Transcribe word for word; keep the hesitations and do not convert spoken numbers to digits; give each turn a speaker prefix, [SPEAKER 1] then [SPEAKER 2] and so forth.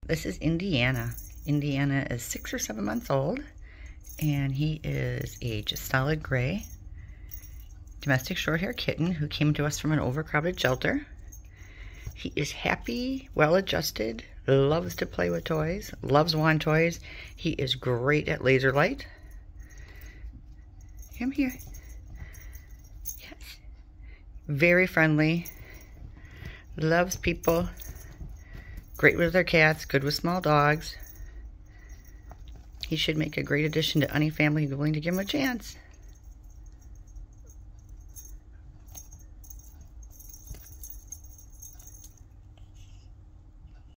[SPEAKER 1] This is Indiana. Indiana is six or seven months old, and he is a just solid gray domestic short-hair kitten who came to us from an overcrowded shelter. He is happy, well-adjusted, loves to play with toys, loves wand toys. He is great at laser light. Come here. Yes. Very friendly, loves people, great with other cats, good with small dogs. He should make a great addition to any family willing to give him a chance.